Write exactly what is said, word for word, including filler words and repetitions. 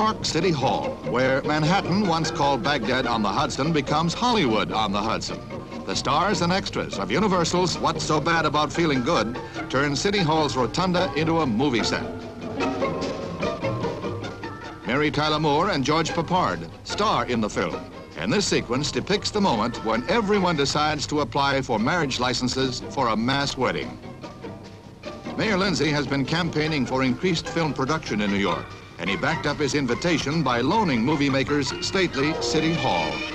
York City Hall, where Manhattan, once called Baghdad on the Hudson, becomes Hollywood on the Hudson. The stars and extras of Universal's What's So Bad About Feeling Good turn City Hall's rotunda into a movie set. Mary Tyler Moore and George Peppard star in the film, and this sequence depicts the moment when everyone decides to apply for marriage licenses for a mass wedding. Mayor Lindsay has been campaigning for increased film production in New York, and he backed up his invitation by loaning movie makers stately City Hall.